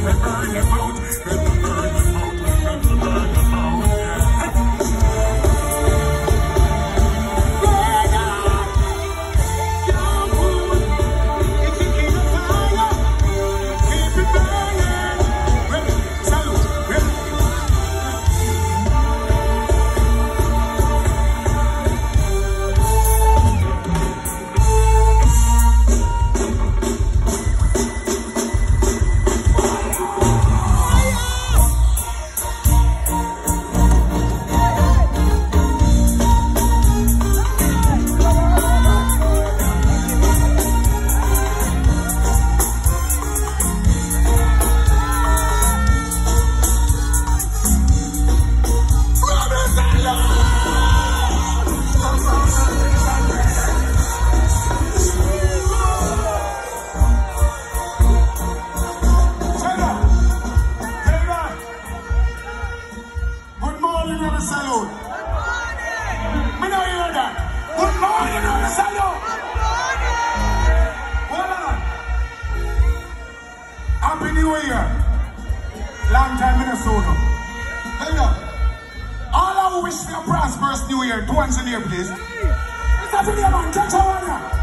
Happy New Year. Long time Minnesota. Hold up. All I wish for a prosperous New Year. 2 hands in here, please. It's a video, man. Catch a one.